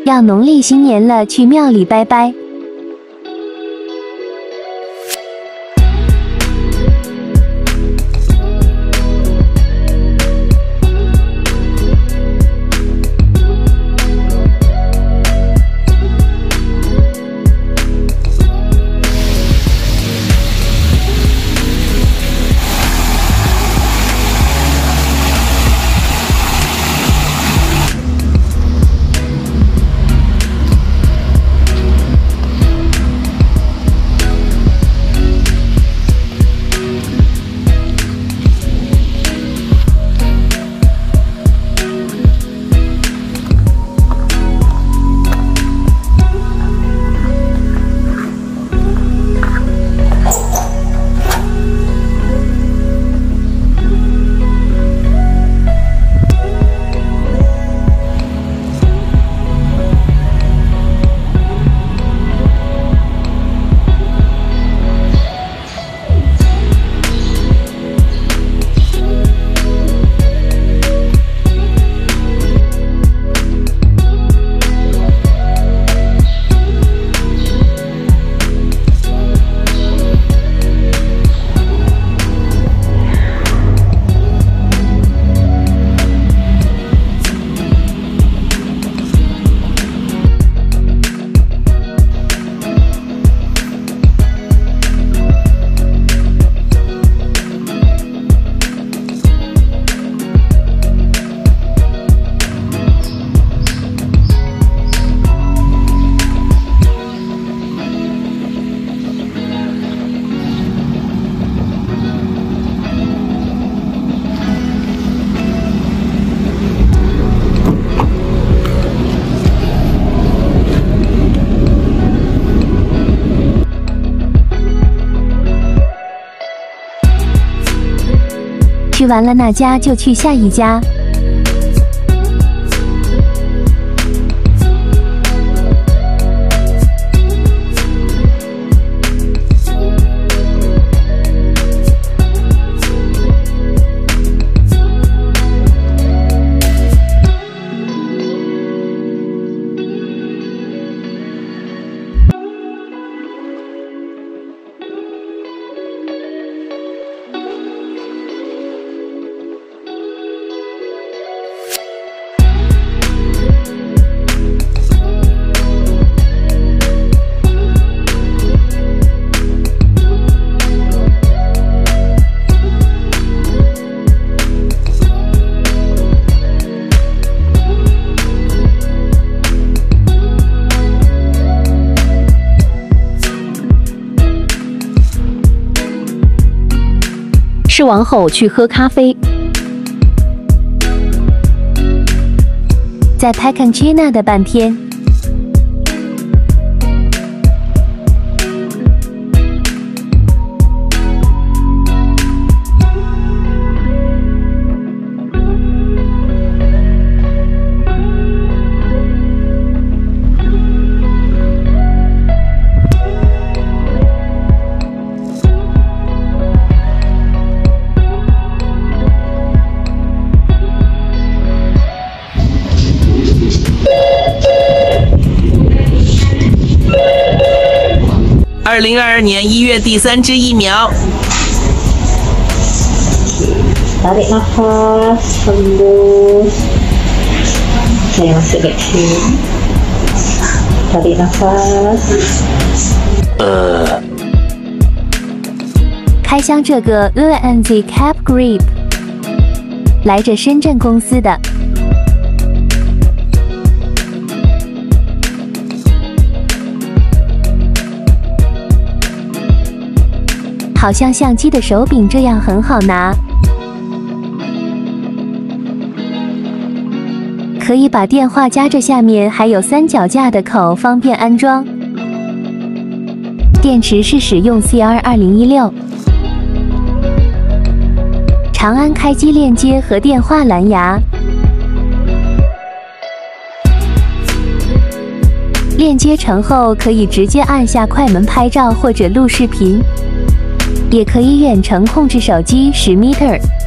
要农历新年了，去庙里拜拜。去完了那家，就去下一家。吃完后去喝咖啡，在拍看屈纳的半天。 2022年1月第3支疫苗。 Tarik nafas, hembus. Saya masuk vaksin. Tarik nafas. 开箱这个 UNZ Cap Grip， 来自深圳公司的。好像相机的手柄这样很好拿，可以把电话夹着，下面还有3脚架的口，方便安装。电池是使用 CR2016， 长按开机链接和电话蓝牙。链接成后，可以直接按下快门拍照或者录视频。也可以远程控制手机10 meter。